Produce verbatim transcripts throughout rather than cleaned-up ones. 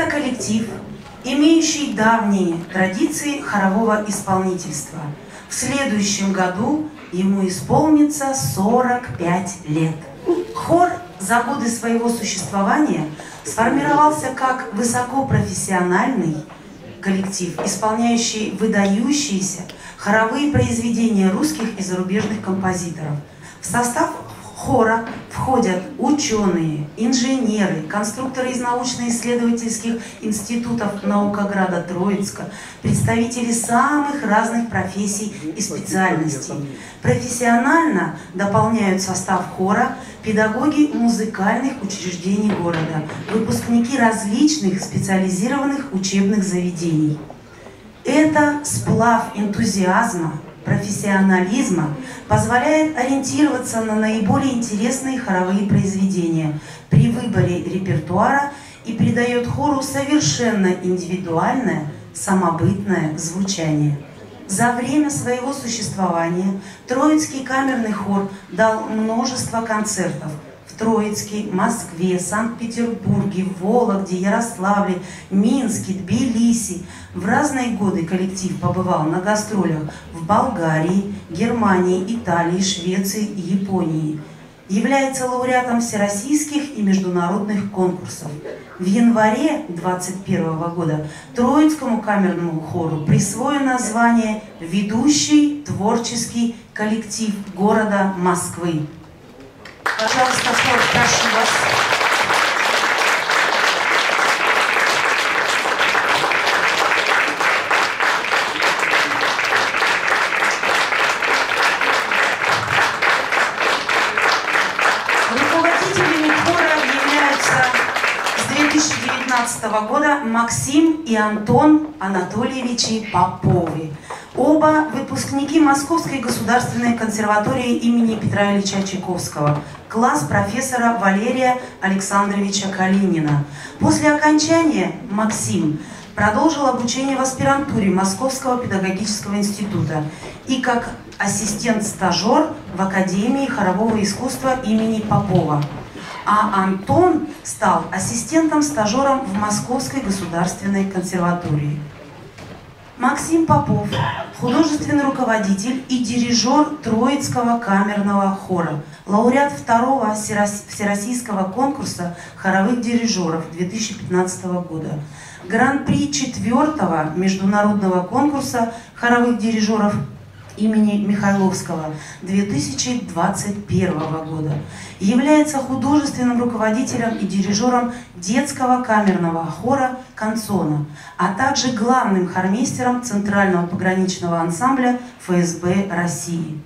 Это коллектив, имеющий давние традиции хорового исполнительства. В следующем году ему исполнится сорок пять лет. Хор за годы своего существования сформировался как высокопрофессиональный коллектив, исполняющий выдающиеся хоровые произведения русских и зарубежных композиторов. В состав хора входят ученые, инженеры, конструкторы из научно-исследовательских институтов Наукограда Троицка, представители самых разных профессий и специальностей. Профессионально дополняют состав хора педагоги музыкальных учреждений города, выпускники различных специализированных учебных заведений. Это сплав энтузиазма, профессионализма позволяет ориентироваться на наиболее интересные хоровые произведения при выборе репертуара и придает хору совершенно индивидуальное, самобытное звучание. За время своего существования Троицкий камерный хор дал множество концертов в Троицке, Москве, Санкт-Петербурге, Вологде, Ярославле, Минске, Тбилиси. В разные годы коллектив побывал на гастролях в Болгарии, Германии, Италии, Швеции и Японии. Является лауреатом всероссийских и международных конкурсов. В январе две тысячи двадцать первого года Троицкому камерному хору присвоено звание «Ведущий творческий коллектив города Москвы». Пожалуйста, хор, прошу вас. Руководителями хора являются с две тысячи девятнадцатого года Максим и Антон Анатольевичи Поповы. Оба выпускники Московской государственной консерватории имени Петра Ильича Чайковского, класс профессора Валерия Александровича Калинина. После окончания Максим продолжил обучение в аспирантуре Московского педагогического института и как ассистент-стажер в Академии хорового искусства имени Попова. А Антон стал ассистентом-стажером в Московской государственной консерватории. Максим Попов – художественный руководитель и дирижер Троицкого камерного хора, лауреат второго всероссийского конкурса хоровых дирижеров две тысячи пятнадцатого года, гран-при четвертого международного конкурса хоровых дирижеров имени Михайловского две тысячи двадцать первого года. Является художественным руководителем и дирижером детского камерного хора «Канцона», а также главным хормейстером Центрального пограничного ансамбля эф эс бэ России.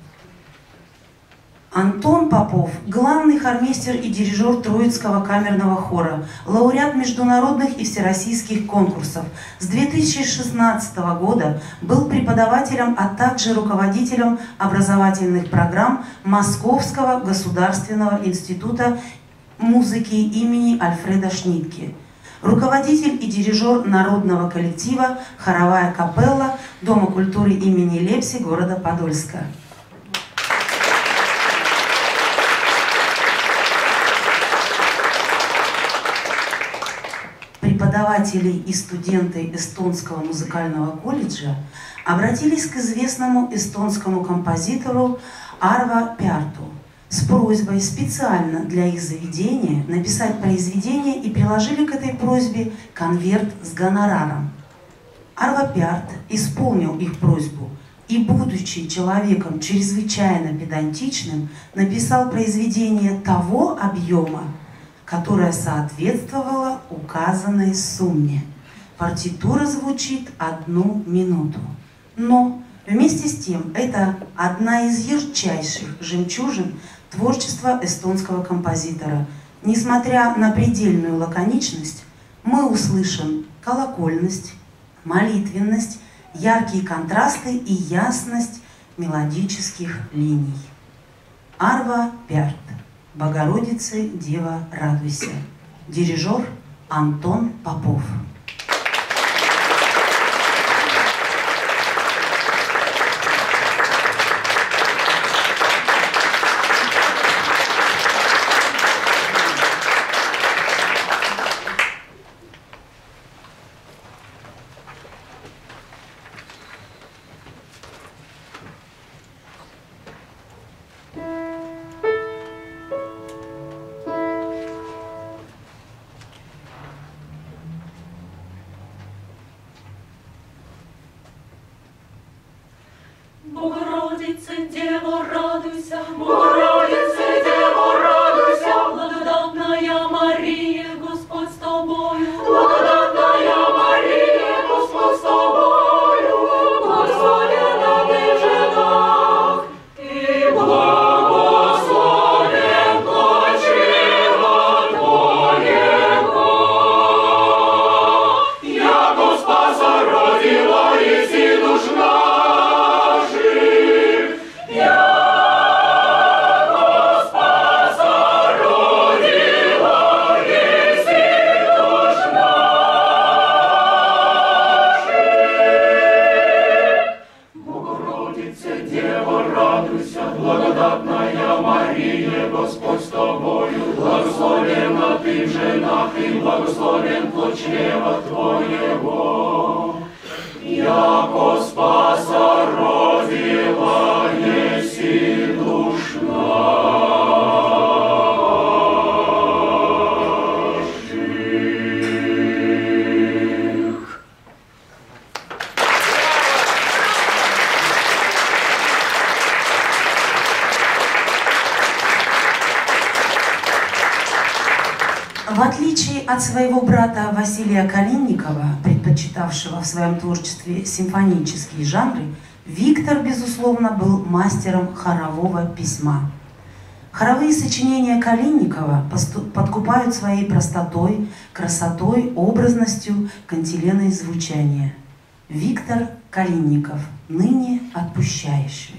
Антон Попов – главный хормейстер и дирижер Троицкого камерного хора, лауреат международных и всероссийских конкурсов. С две тысячи шестнадцатого года был преподавателем, а также руководителем образовательных программ Московского государственного института музыки имени Альфреда Шнитке. Руководитель и дирижер народного коллектива «Хоровая капелла» Дома культуры имени Лепси города Подольска. Преподаватели и студенты Эстонского музыкального колледжа обратились к известному эстонскому композитору Арво Пярту с просьбой специально для их заведения написать произведение и приложили к этой просьбе конверт с гонораром. Арво Пярт исполнил их просьбу и, будучи человеком чрезвычайно педантичным, написал произведение того объема, которая соответствовала указанной сумме. Партитура звучит одну минуту. Но вместе с тем это одна из ярчайших жемчужин творчества эстонского композитора. Несмотря на предельную лаконичность, мы услышим колокольность, молитвенность, яркие контрасты и ясность мелодических линий. Арво Пярт. «Богородице, Дева, радуйся». Дирижер Антон Попов. Богородице, Дева, радуйся, благодатная Мария, Господь с тобою, благодатная Мария, Господь с тобою, благословенна ты в женах, и благословен плод чрева твоего. Яко Спаса родила еси душ наших, яко Спаса родила еси душ наших. Богородице, Дева, радуйся, благодатная Мария, Господь с тобою, благословенна ты в женах, и благословен плод чрева твоего. Яко Спаса родила еси душ наших. В отличие от своего брата Василия Калинникова, предпочитавшего в своем творчестве симфонические жанры, Виктор, безусловно, был мастером хорового письма. Хоровые сочинения Калинникова подкупают своей простотой, красотой, образностью, кантиленой звучания. Виктор Калинников, ныне отпущающий.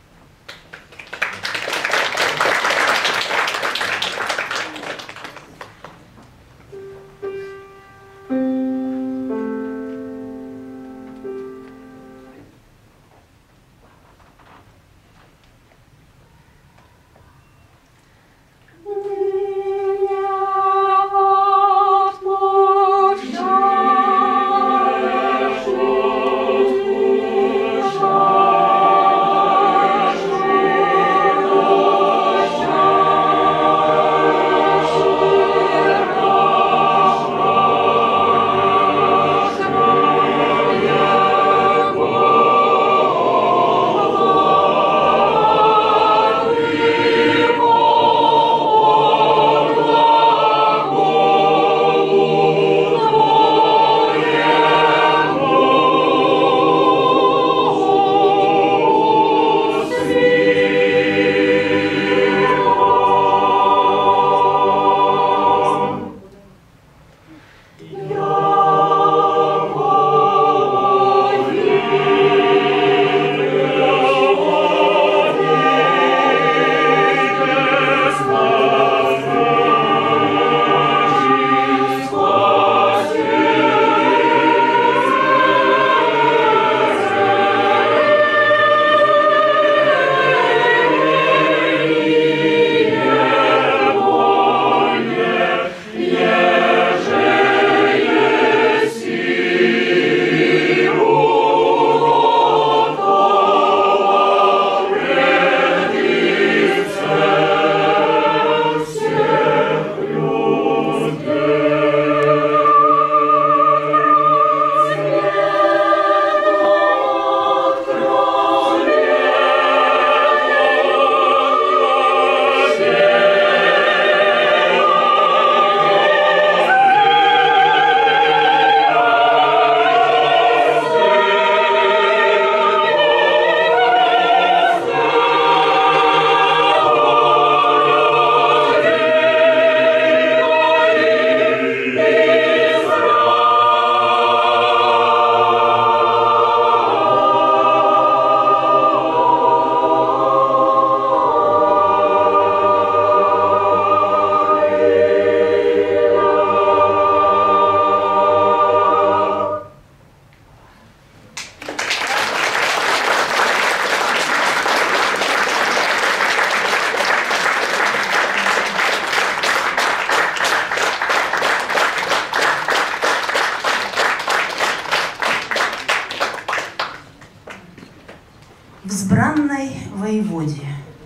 «Взбранной воеводе».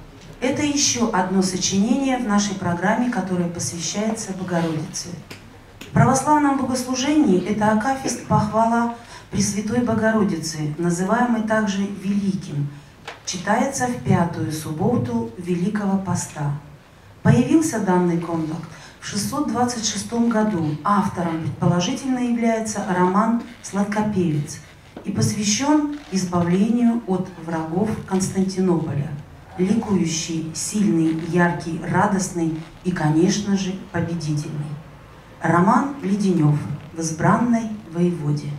Это еще одно сочинение в нашей программе, которое посвящается Богородице. В православном богослужении это акафист похвала Пресвятой Богородицы, называемый также Великим, читается в пятую субботу Великого Поста. Появился данный контакт в шестьсот двадцать шестом году. Автором, предположительно, является роман «Сладкопевец» и посвящен избавлению от врагов Константинополя. Ликующий, сильный, яркий, радостный и, конечно же, победительный. Роман Леденев в «Избранной воеводе».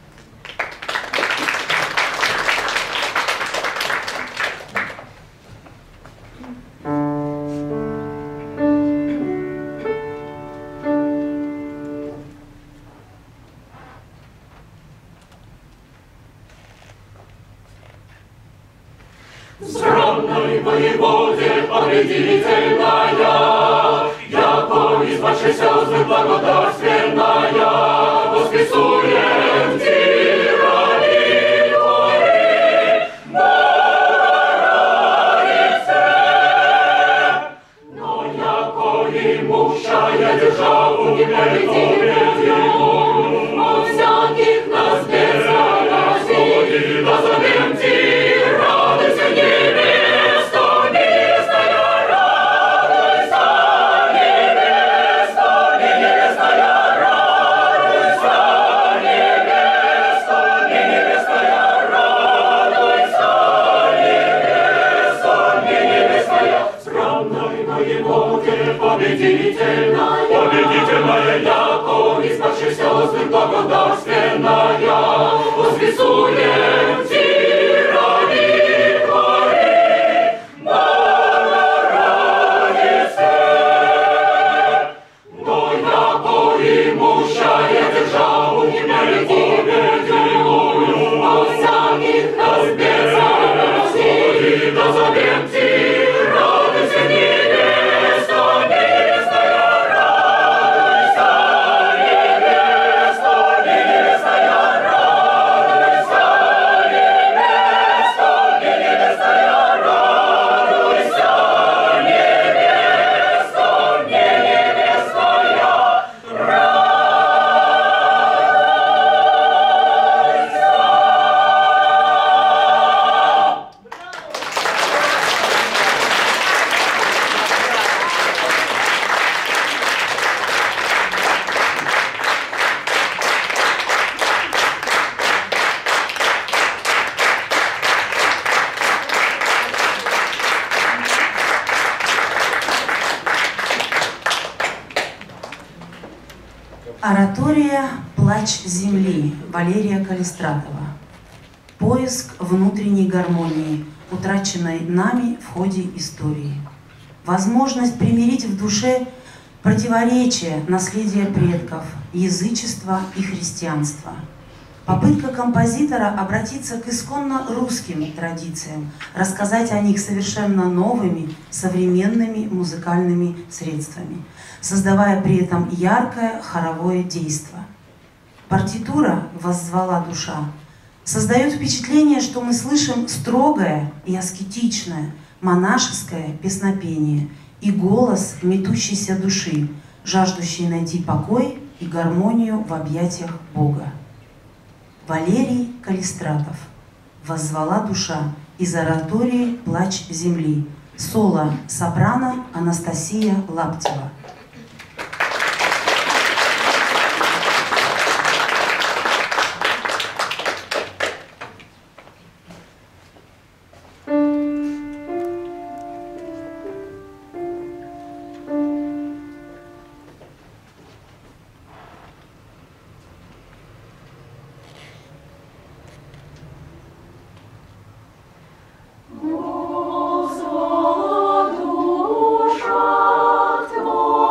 Избранной воеводе победительная, яко избавшийся злых благодарственная, воскресуем тирани гори, Богородице. Но яко имущая державу не победителю, от всяких нас безобразий, назовем радуйся, невеста, невестная, радуйся, невеста, невестная, радуйся, невеста, невестная, радуйся, невеста, невестная, странной воеводе победительная, победительная, яко избавшийся злых благодарственная, воскресуем тирани гори, Богородице. Но яко имущая державу не победителю, от всяких нас безобразий, назовем радуйся, невеста, невестная, радуйся, невеста, невестная, радуйся, невеста, невестная, радуйся, невеста, невестная, Оратория «Плач земли» Валерия Калистратова. Поиск внутренней гармонии, утраченной нами в ходе истории. Возможность примирить в душе противоречия наследия предков, язычества и христианства. Попытка композитора обратиться к исконно русским традициям, рассказать о них совершенно новыми, современными музыкальными средствами, создавая при этом яркое хоровое действо. Партитура «Воззвала душа» создает впечатление, что мы слышим строгое и аскетичное, монашеское песнопение и голос метущейся души, жаждущей найти покой и гармонию в объятиях Бога. Валерий Калистратов. «Воззвала душа» из оратории «Плач земли». Соло сопрано Анастасия Лаптева. Воззвала душа к Твоему.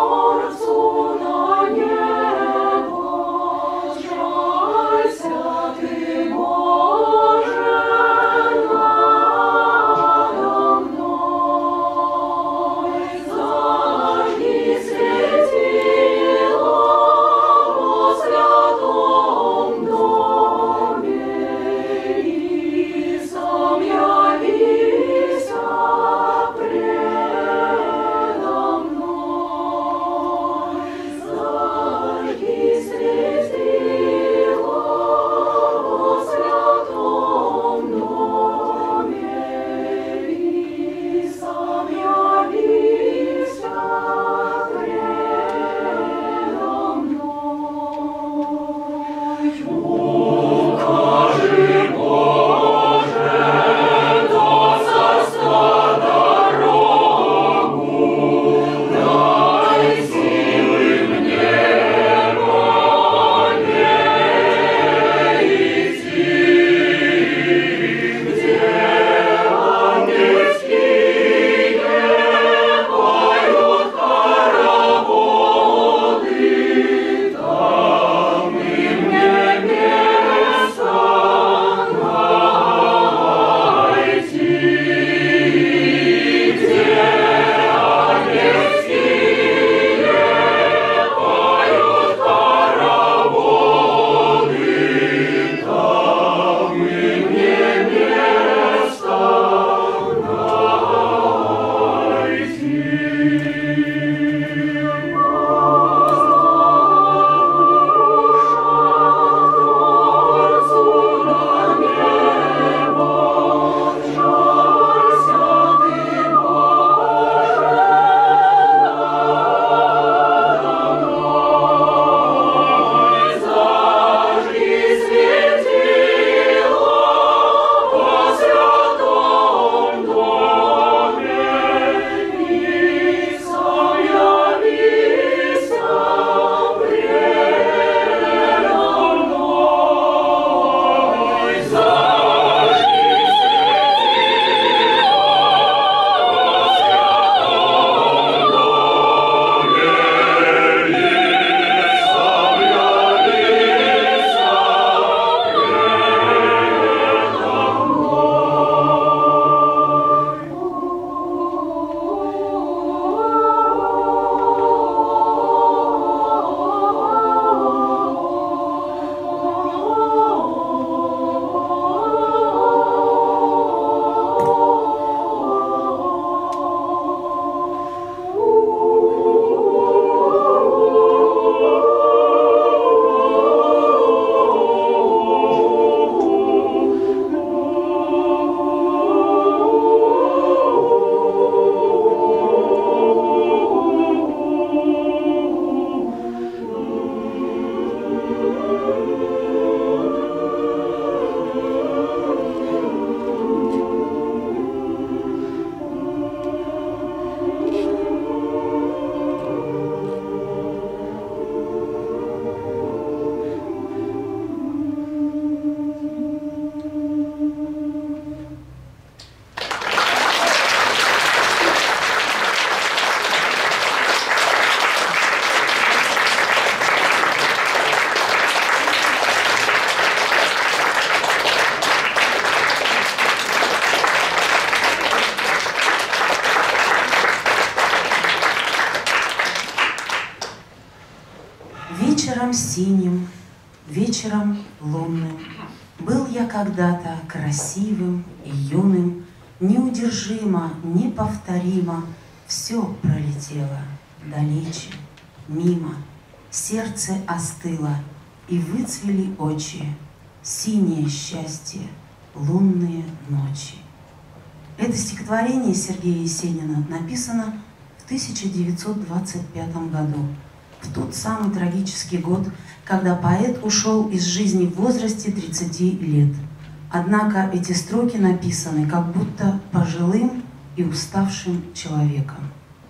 вечером лунным был я когда-то красивым и юным, неудержимо, неповторимо все пролетело далече, мимо, сердце остыло, и выцвели очи, синее счастье, лунные ночи. Это стихотворение Сергея Есенина написано в тысяча девятьсот двадцать пятом году, в тот самый трагический год, когда поэт ушел из жизни в возрасте тридцати лет. Однако эти строки написаны как будто пожилым и уставшим человеком.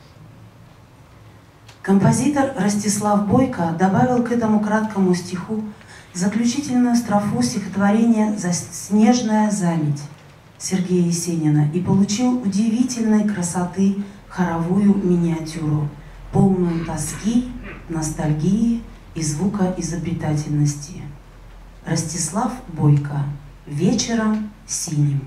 Композитор Ростислав Бойко добавил к этому краткому стиху заключительную строфу стихотворения «Снежная заметь» Сергея Есенина и получил удивительной красоты хоровую миниатюру, полную тоски, ностальгии и звукоизобретательности. Ростислав Бойко. Вечером синим.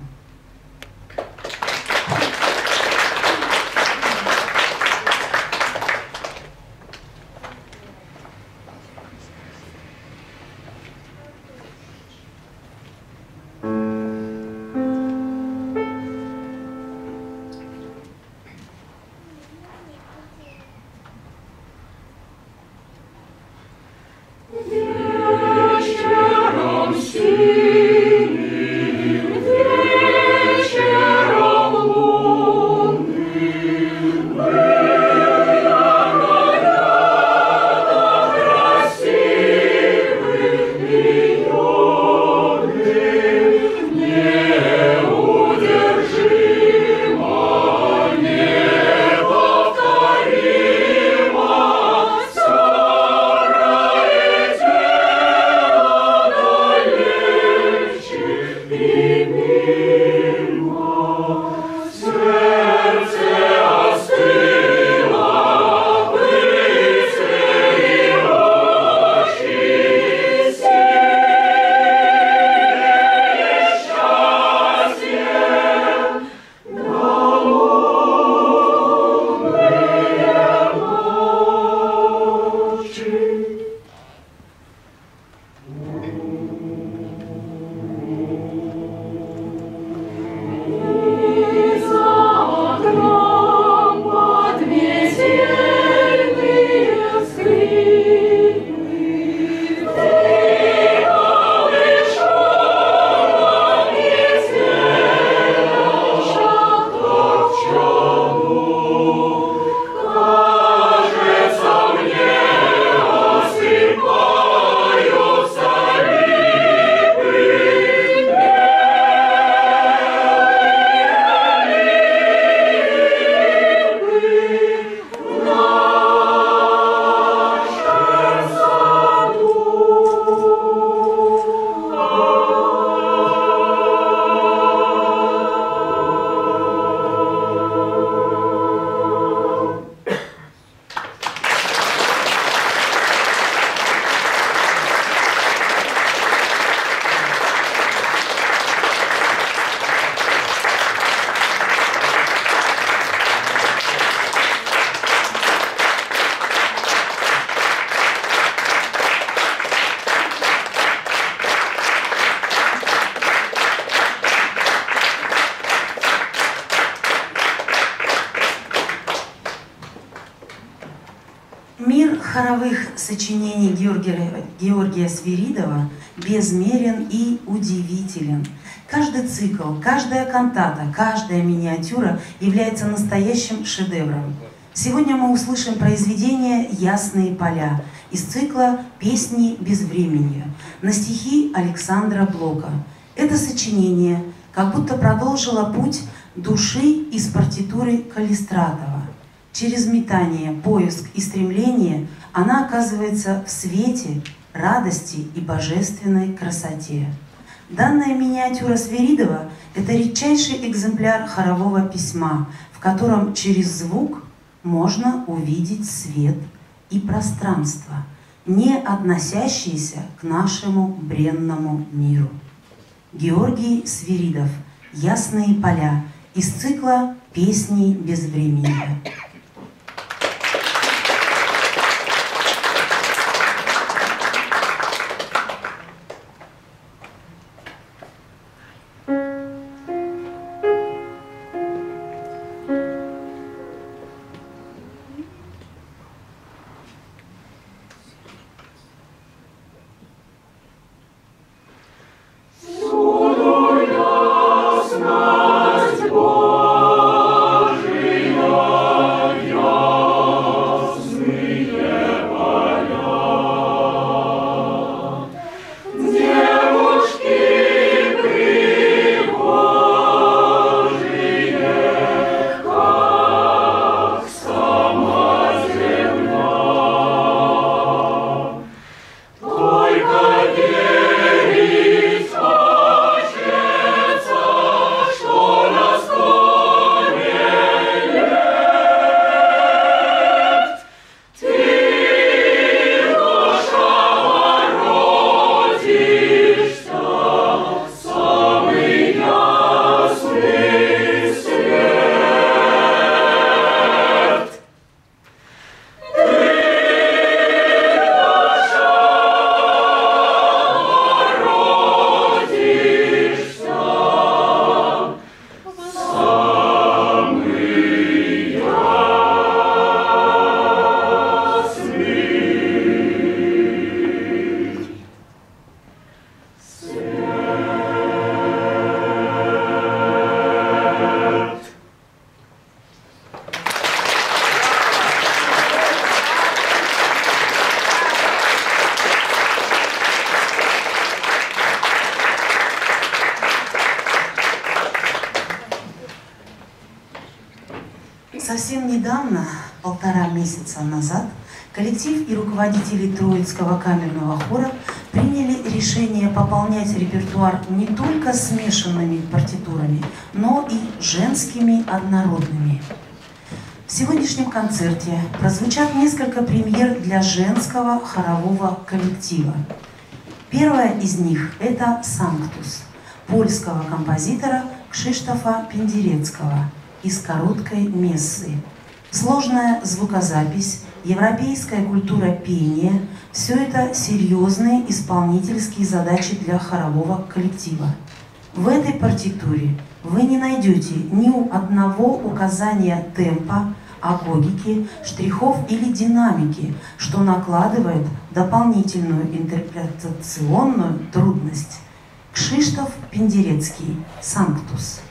Мир хоровых сочинений Георгия, Георгия Свиридова безмерен и удивителен. Каждый цикл, каждая кантата, каждая миниатюра является настоящим шедевром. Сегодня мы услышим произведение «Ясные поля» из цикла «Песни безвременья» на стихи Александра Блока. Это сочинение как будто продолжило путь души из партитуры Калистратова. Через метание, поиск и стремление она оказывается в свете, радости и божественной красоте. Данная миниатюра Свиридова – это редчайший экземпляр хорового письма, в котором через звук можно увидеть свет и пространство, не относящиеся к нашему бренному миру. Георгий Свиридов. «Ясные поля» из цикла «Песни безвременья». совсем недавно, полтора месяца назад, коллектив и руководители Троицкого камерного хора приняли решение пополнять репертуар не только смешанными партитурами, но и женскими однородными. В сегодняшнем концерте прозвучат несколько премьер для женского хорового коллектива. Первая из них – это «Санктус» польского композитора Кшиштофа Пендерецкого из короткой мессы. Сложная звукозапись, европейская культура пения – все это серьезные исполнительские задачи для хорового коллектива. В этой партитуре вы не найдете ни у одного указания темпа, агогики, штрихов или динамики, что накладывает дополнительную интерпретационную трудность. Кшиштоф Пендерецкий, «Санктус».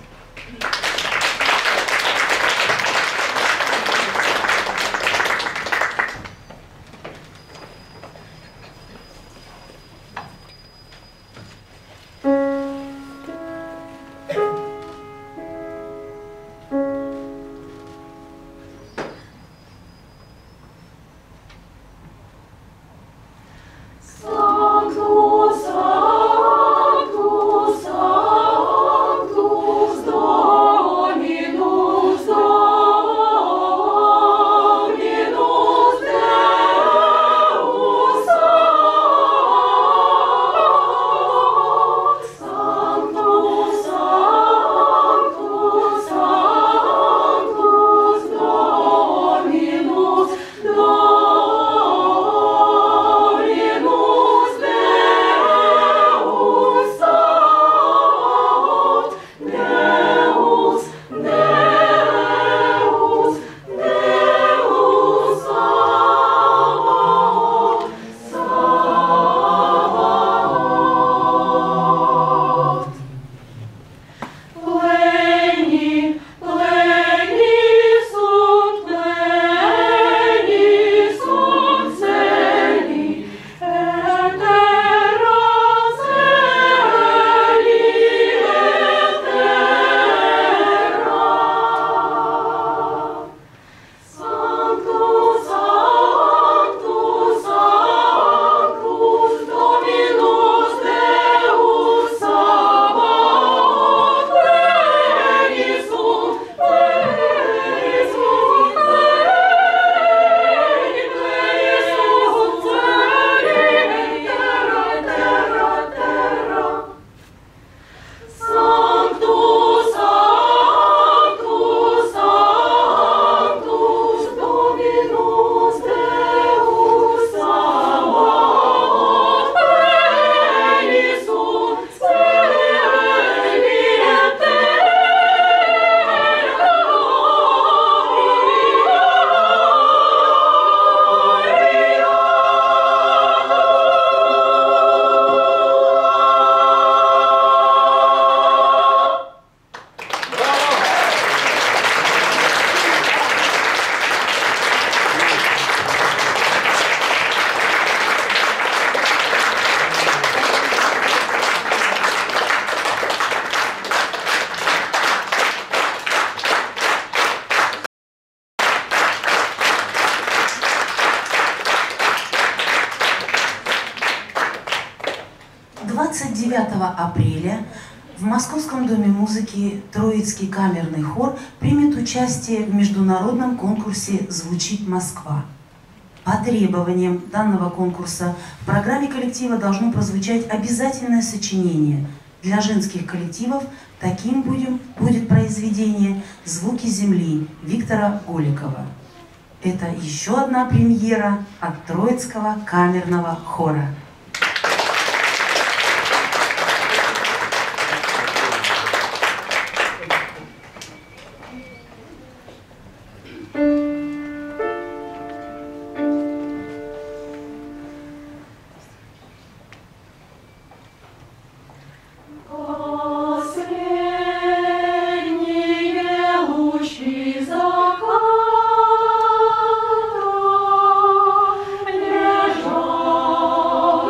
двадцать девятого апреля в Московском доме музыки Троицкий камерный хор примет участие в международном конкурсе «Звучит Москва». По требованиям данного конкурса в программе коллектива должно прозвучать обязательное сочинение. Для женских коллективов таким будем, будет произведение «Звуки земли» Виктора Голикова. Это еще одна премьера от Троицкого камерного хора. Oh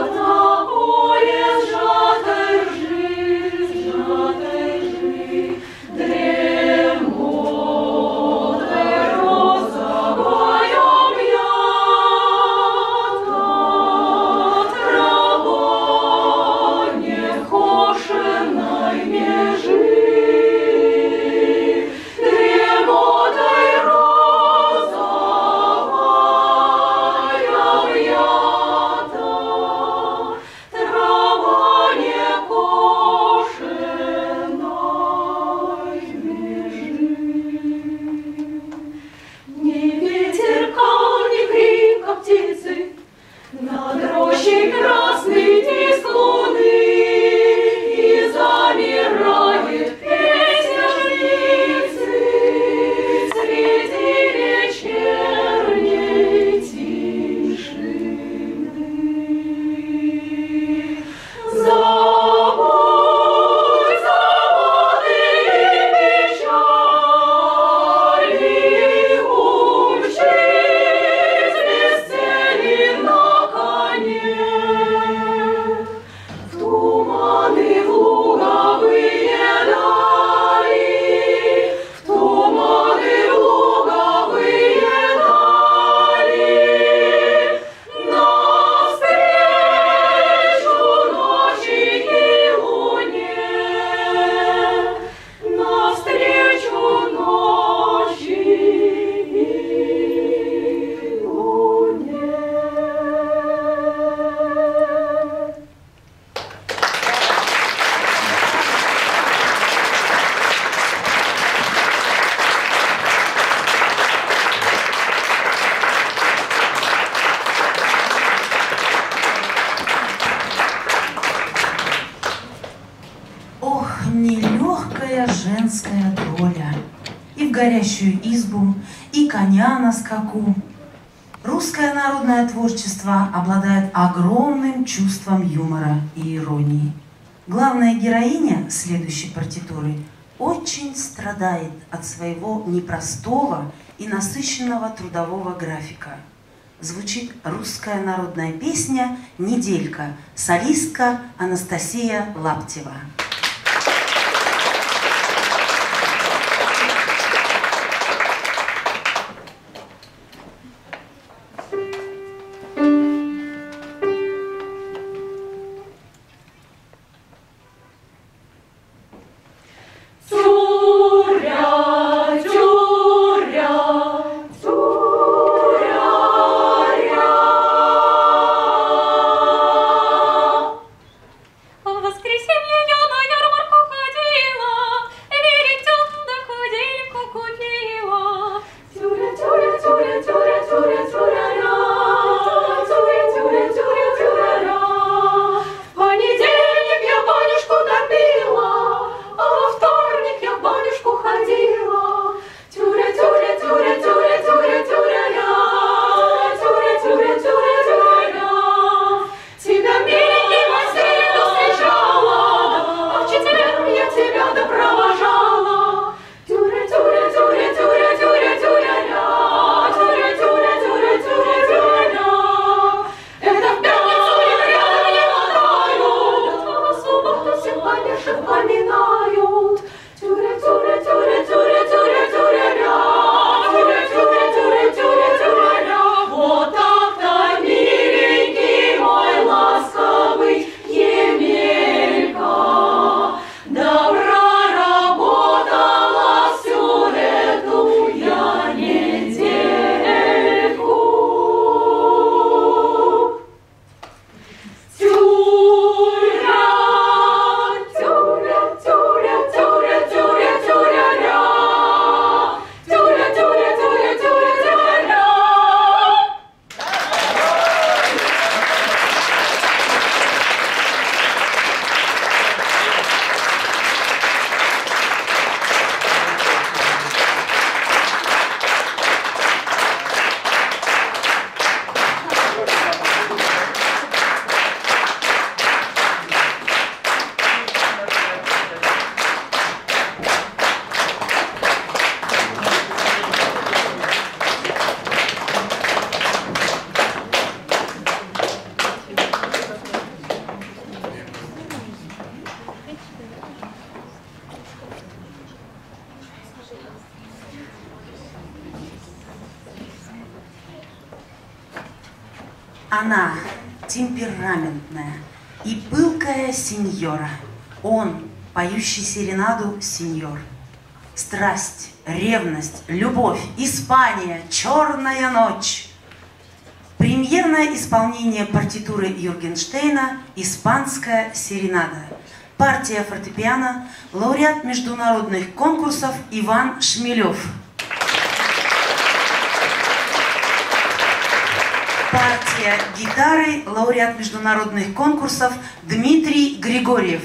нелегкая женская доля. И в горящую избу, и коня на скаку. Русское народное творчество обладает огромным чувством юмора и иронии. Главная героиня следующей партитуры очень страдает от своего непростого и насыщенного трудового графика. Звучит русская народная песня «Неделька», солистка Анастасия Лаптева. Она темпераментная и пылкая сеньора. Он, поющий серенаду, сеньор. Страсть, ревность, любовь, Испания, черная ночь. Премьерное исполнение партитуры Юргенштейна «Испанская серенада». Партия фортепиано, лауреат международных конкурсов Иван Шмелев. Партия гитары, лауреат международных конкурсов Дмитрий Григорьев.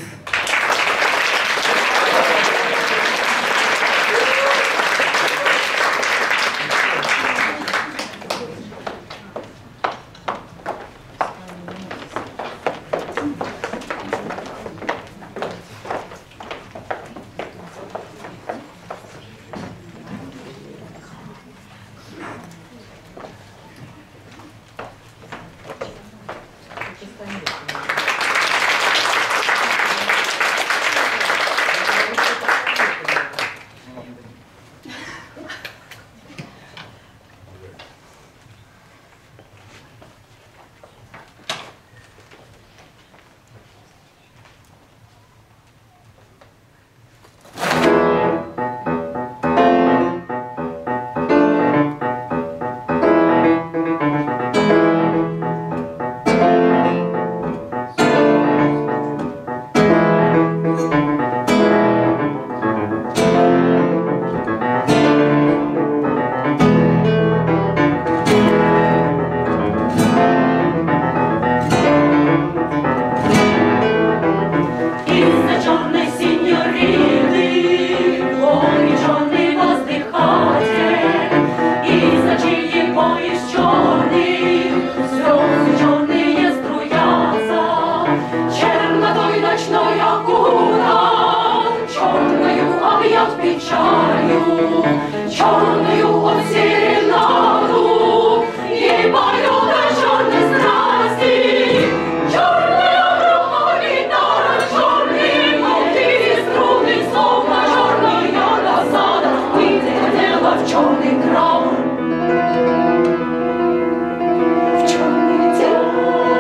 встречаю черную от серенаду и пою до черной страсти. Черная рука гитара, черные молодые струны, словно черная досада, вылетела в черный траур. В черный день.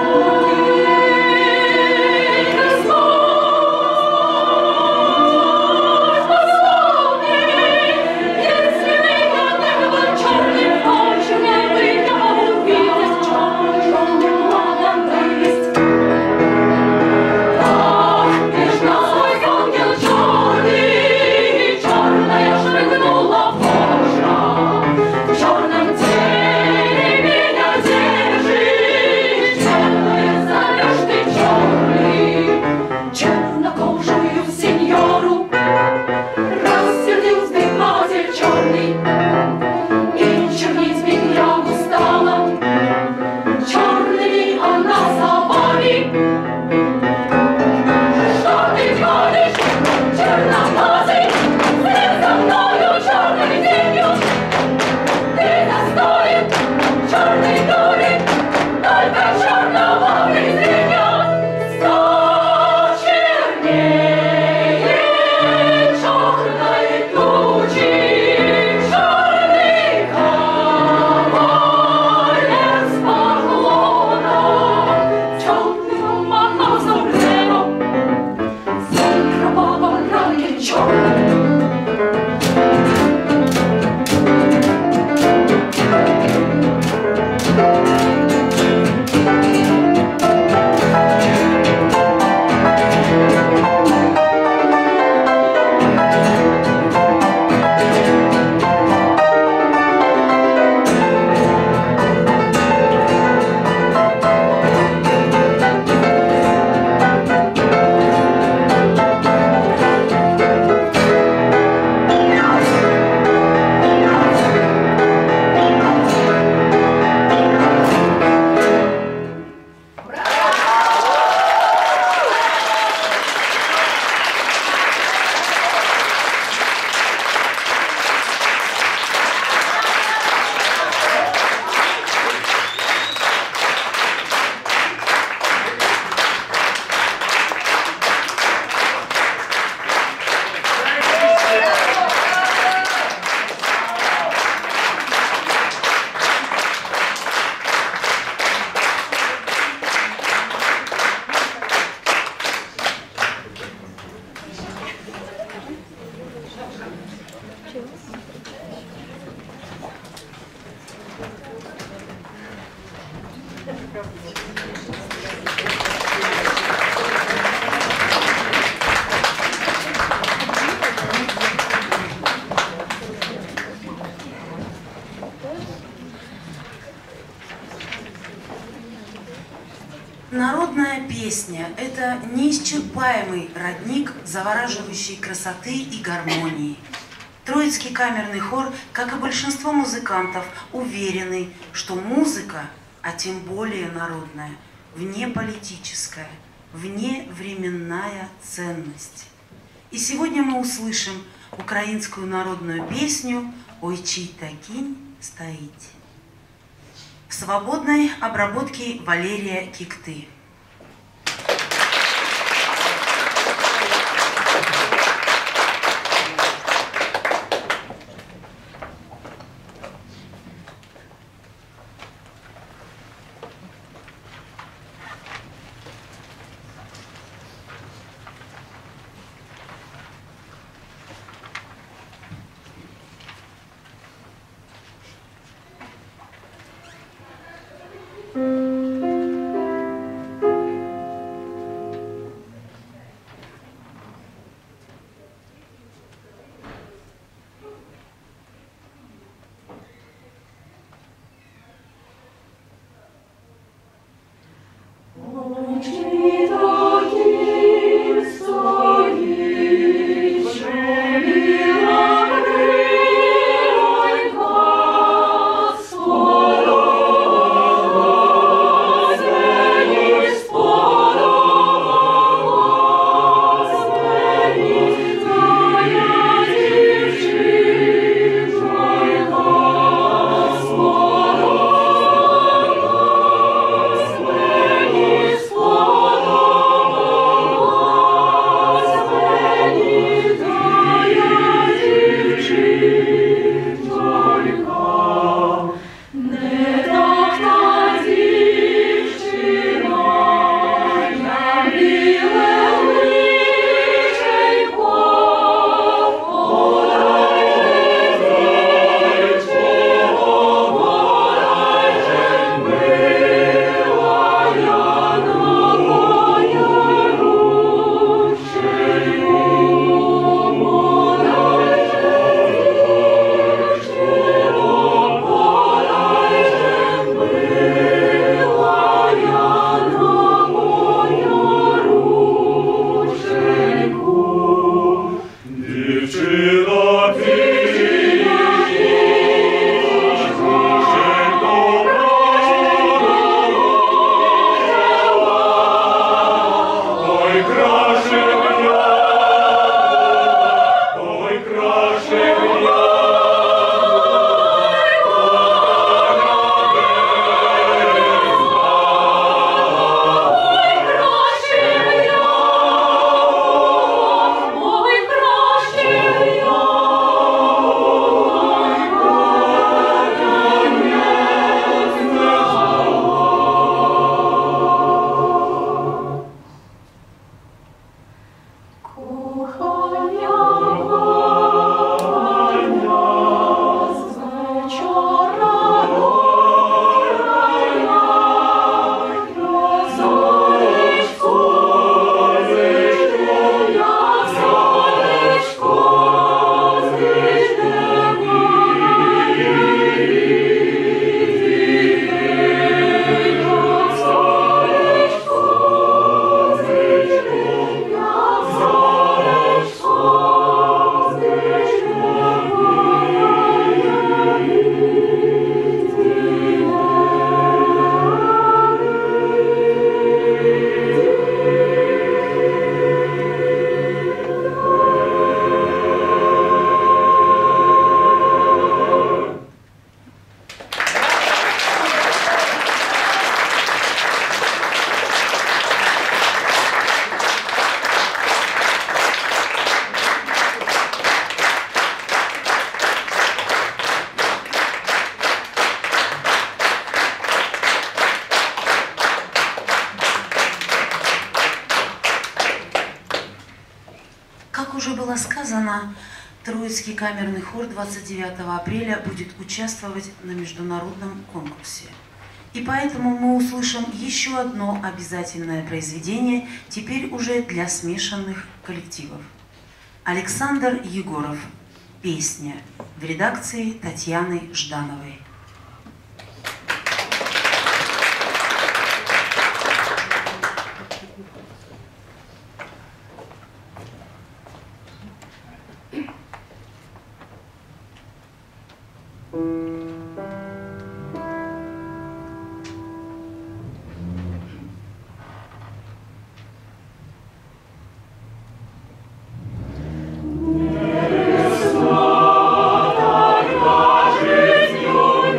Народная песня – это неисчерпаемый родник завораживающей красоты и гармонии. Троицкий камерный хор, как и большинство музыкантов, уверены, что музыка, а тем более народная, внеполитическая, вневременная ценность. И сегодня мы услышим украинскую народную песню «Ой, чий та кінь стоїть» в свободной обработке Валерия Кикты. Thank you. Как уже было сказано, Троицкий камерный хор двадцать девятого апреля будет участвовать на международном конкурсе. И поэтому мы услышим еще одно обязательное произведение, теперь уже для смешанных коллективов. Александр Егоров. Песня в редакции Татьяны Ждановой. Жизнью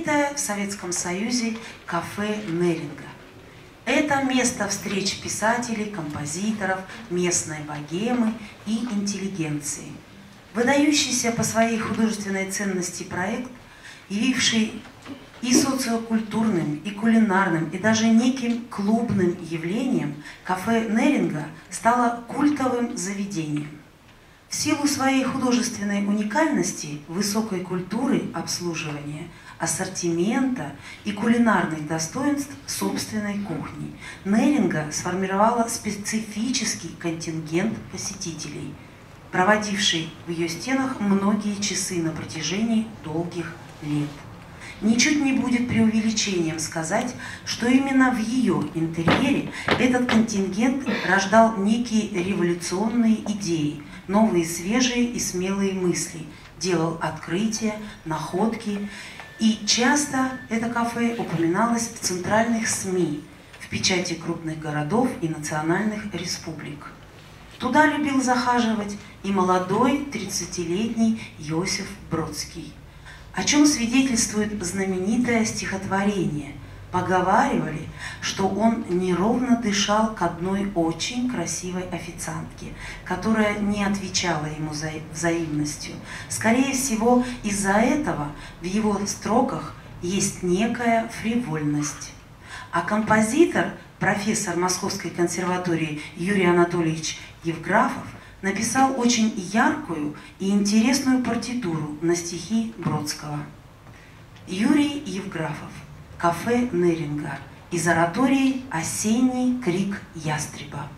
знаменитое в Советском Союзе кафе Неринга. Это место встреч писателей, композиторов, местной богемы и интеллигенции. Выдающийся по своей художественной ценности проект, явивший и социокультурным, и кулинарным, и даже неким клубным явлением, кафе Неринга стало культовым заведением. В силу своей художественной уникальности, высокой культуры обслуживания, ассортимента и кулинарных достоинств собственной кухни, Неринга сформировала специфический контингент посетителей, проводивший в ее стенах многие часы на протяжении долгих лет. Ничуть не будет преувеличением сказать, что именно в ее интерьере этот контингент рождал некие революционные идеи, новые свежие и смелые мысли, делал открытия, находки. И часто это кафе упоминалось в центральных СМИ, в печати крупных городов и национальных республик. Туда любил захаживать и молодой тридцатилетний Иосиф Бродский, о чем свидетельствует знаменитое стихотворение. Поговаривали, что он неровно дышал к одной очень красивой официантке, которая не отвечала ему взаимностью. Скорее всего, из-за этого в его строках есть некая фривольность. А композитор, профессор Московской консерватории Юрий Анатольевич Евграфов, написал очень яркую и интересную партитуру на стихи Бродского. Юрий Евграфов. Кафе Неринга. Из оратории «Осенний крик ястреба».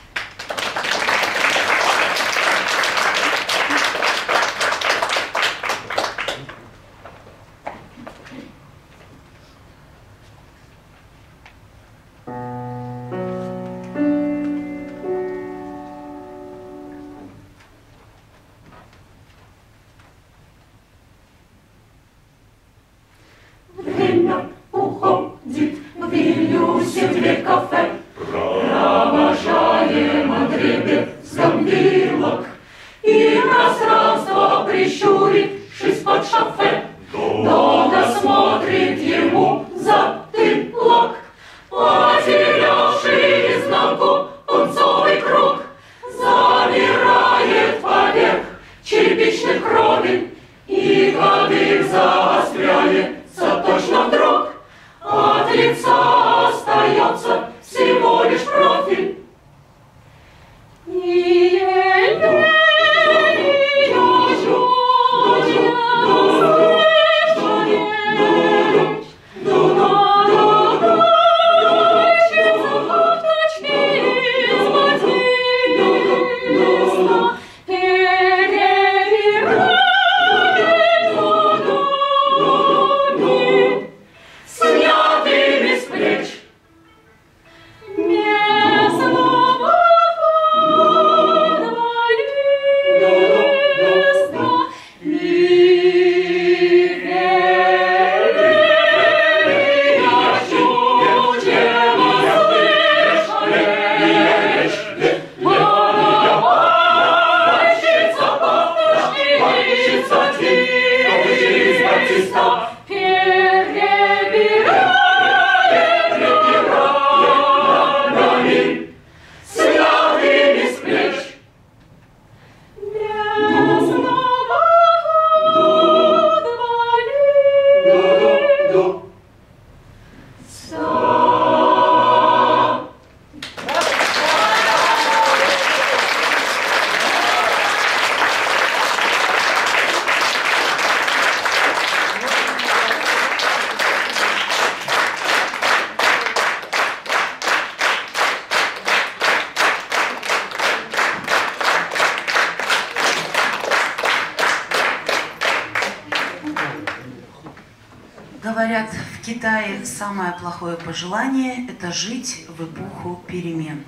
Говорят, в Китае самое плохое пожелание – это жить в эпоху перемен.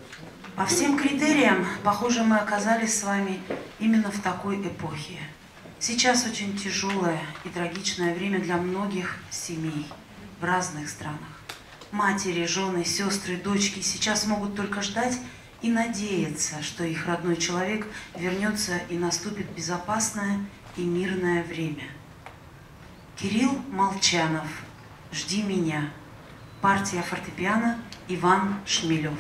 По всем критериям, похоже, мы оказались с вами именно в такой эпохе. Сейчас очень тяжелое и трагичное время для многих семей в разных странах. Матери, жены, сестры, дочки сейчас могут только ждать и надеяться, что их родной человек вернется и наступит безопасное и мирное время. Кирилл Молчанов «Жди меня». Партия фортепиано Иван Шмелев.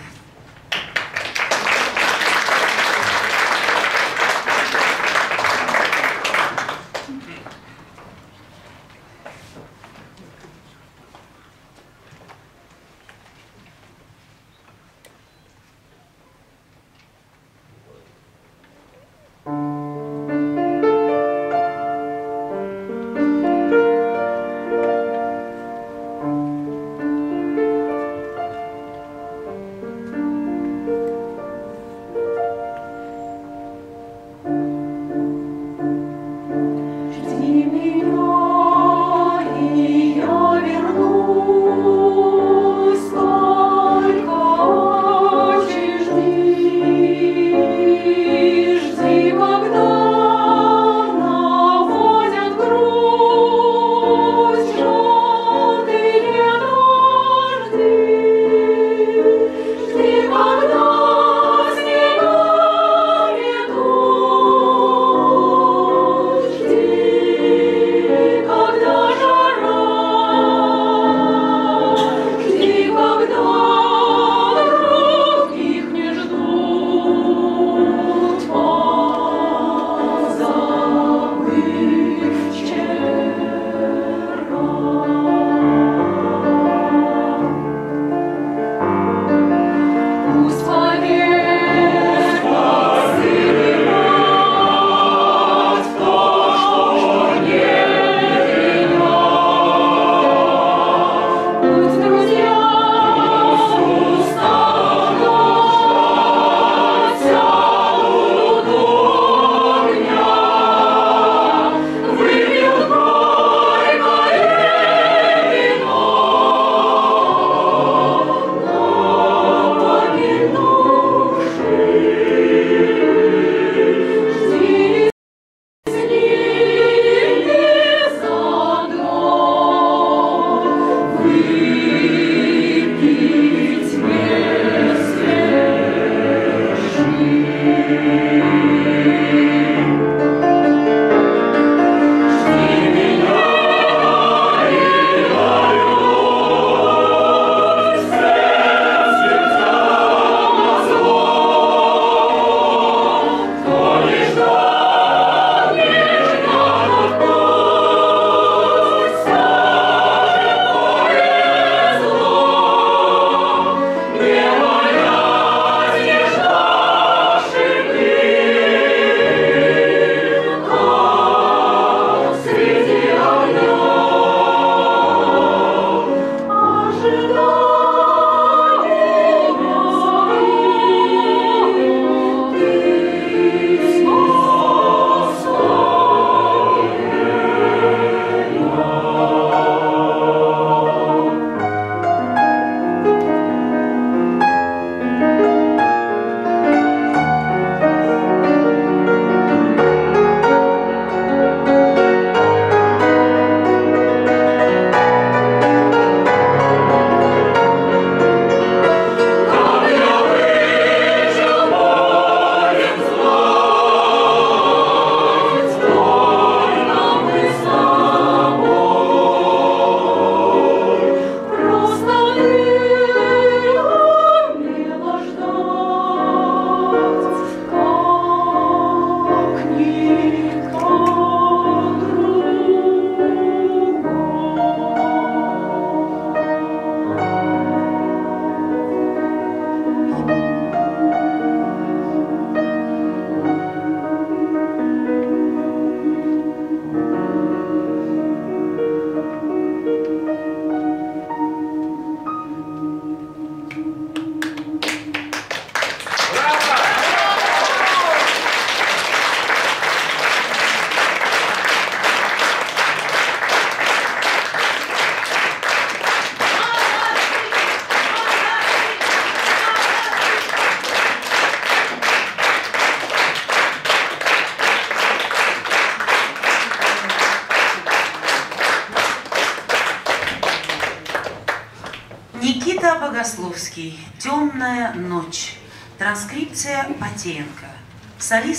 Никита Богословский «Темная ночь». Транскрипция Потеенко. Солист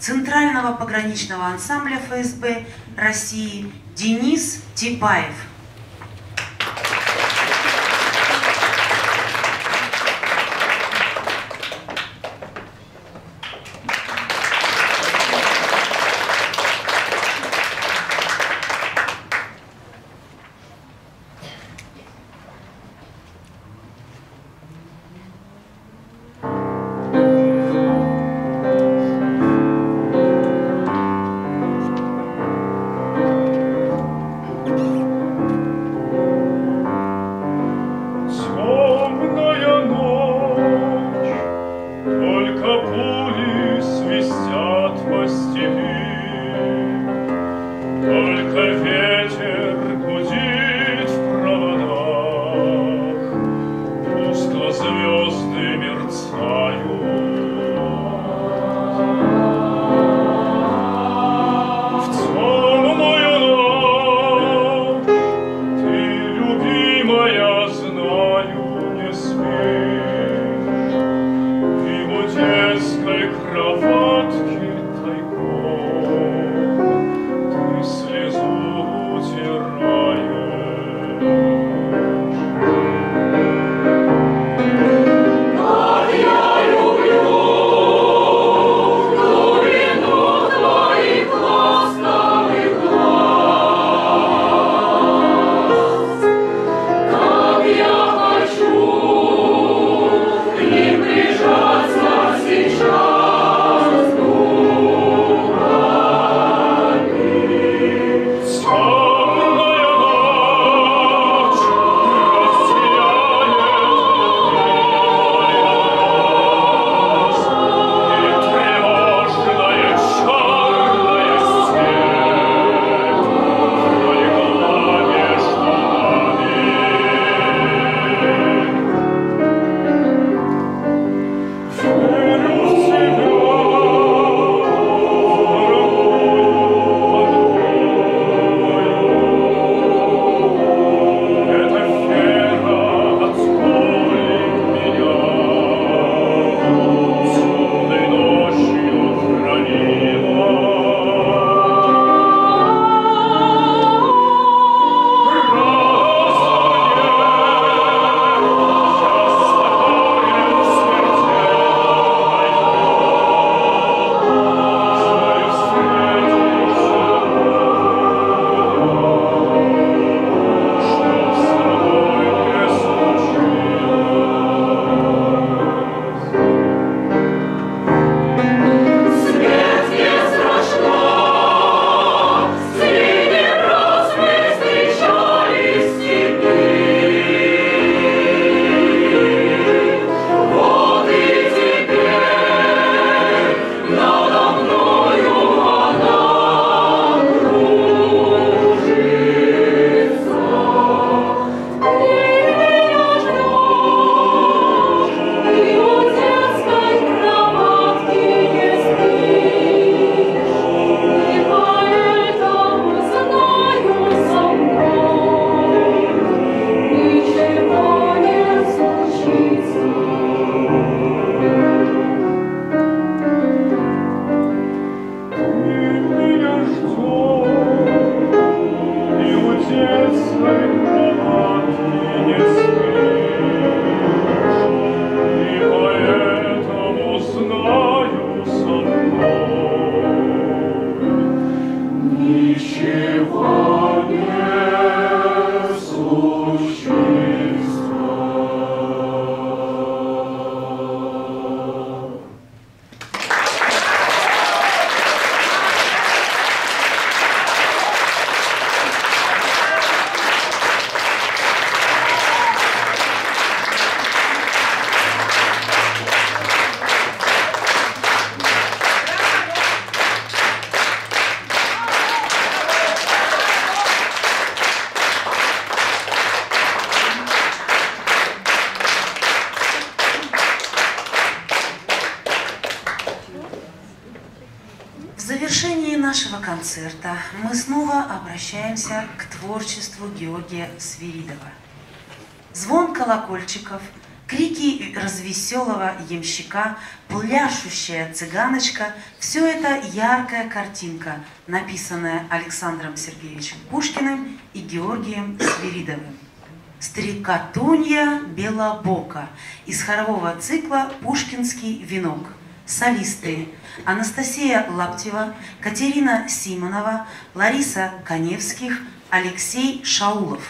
Центрального пограничного ансамбля эф эс бэ России Денис Типаев. нашего концерта мы снова обращаемся к творчеству Георгия Свиридова. Звон колокольчиков, крики развеселого ямщика, пляшущая цыганочка – все это яркая картинка, написанная Александром Сергеевичем Пушкиным и Георгием Свиридовым. «Стрекотунья белобока» из хорового цикла «Пушкинский венок». Солисты: Анастасия Лаптева, Катерина Симонова, Лариса Каневских, Алексей Шаулов.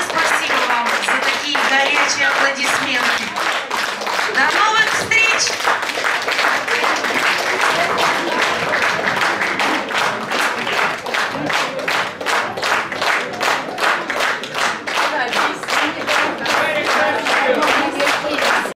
Аплодисменты. До новых встреч!